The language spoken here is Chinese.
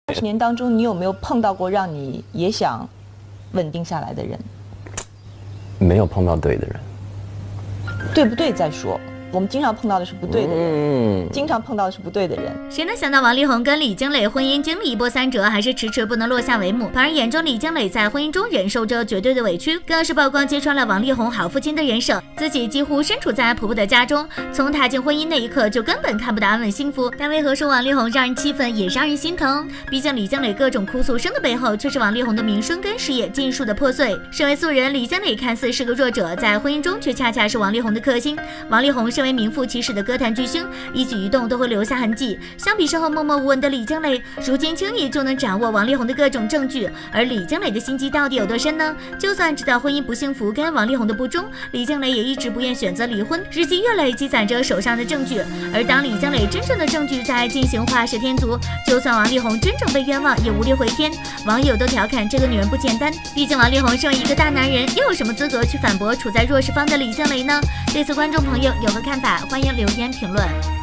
20年当中，你有没有碰到过让你也想稳定下来的人？ 没有碰到对的人。 对不对再说。我们经常碰到的是不对的人，经常碰到的是不对的人。 谁能想到王力宏跟李金磊婚姻经历一波三折，还是迟迟不能落下帷幕？旁人眼中李金磊在婚姻中忍受着绝对的委屈，更是曝光揭穿了王力宏好父亲的人设，自己几乎身处在婆婆的家中，从踏进婚姻那一刻就根本看不到安稳幸福。但为何说王力宏让人气愤也让人心疼？毕竟李金磊各种哭诉声的背后，却是王力宏的名声跟事业尽数的破碎。身为素人，李金磊看似是个弱者，在婚姻中却恰恰是王力宏的克星。王力宏身为名副其实的歌坛巨星，一举一动都会留下痕迹。相比身后默默无闻的李金磊，如今轻易就能掌握王力宏的各种证据。而李金磊的心机到底有多深呢？就算知道婚姻不幸福跟王力宏的不忠，李金磊也一直不愿选择离婚，日积月累积攒着手上的证据。而当李金磊真正的证据在进行画蛇添足，就算王力宏真正被冤枉，也无力回天。网友都调侃这个女人不简单，毕竟王力宏身为一个大男人，又有什么资格去反驳处在弱势方的李金磊呢？对此观众朋友有何看法？欢迎留言评论。